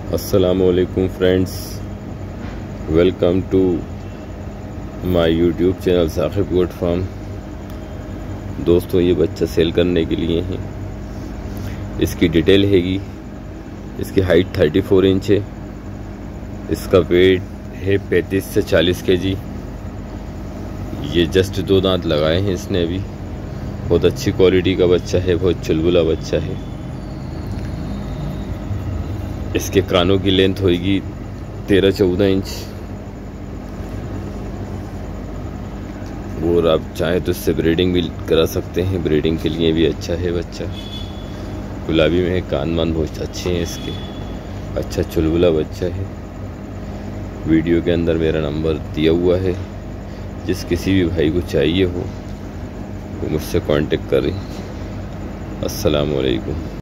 अस्सलामुअलैकुम friends, welcome to my YouTube channel Saqib goat farm. दोस्तों, ये बच्चा सेल करने के लिए है। इसकी डिटेल हैगी, इसकी हाइट 34 इंच है, इसका वेट है 35 से 40 kg। ये जस्ट 2 दांत लगाए हैं इसने अभी। बहुत अच्छी क्वालिटी का बच्चा है, बहुत चुलबुला बच्चा है। इसके कानों की लेंथ होगी 13-14 इंच। और आप चाहें तो इससे ब्रीडिंग भी करा सकते हैं, ब्रीडिंग के लिए भी अच्छा है बच्चा। गुलाबी में है, कान मान बहुत अच्छे हैं इसके, अच्छा चुलबुला बच्चा है। वीडियो के अंदर मेरा नंबर दिया हुआ है, जिस किसी भी भाई को चाहिए हो वो मुझसे कांटेक्ट करें। अस्सलाम वालेकुम।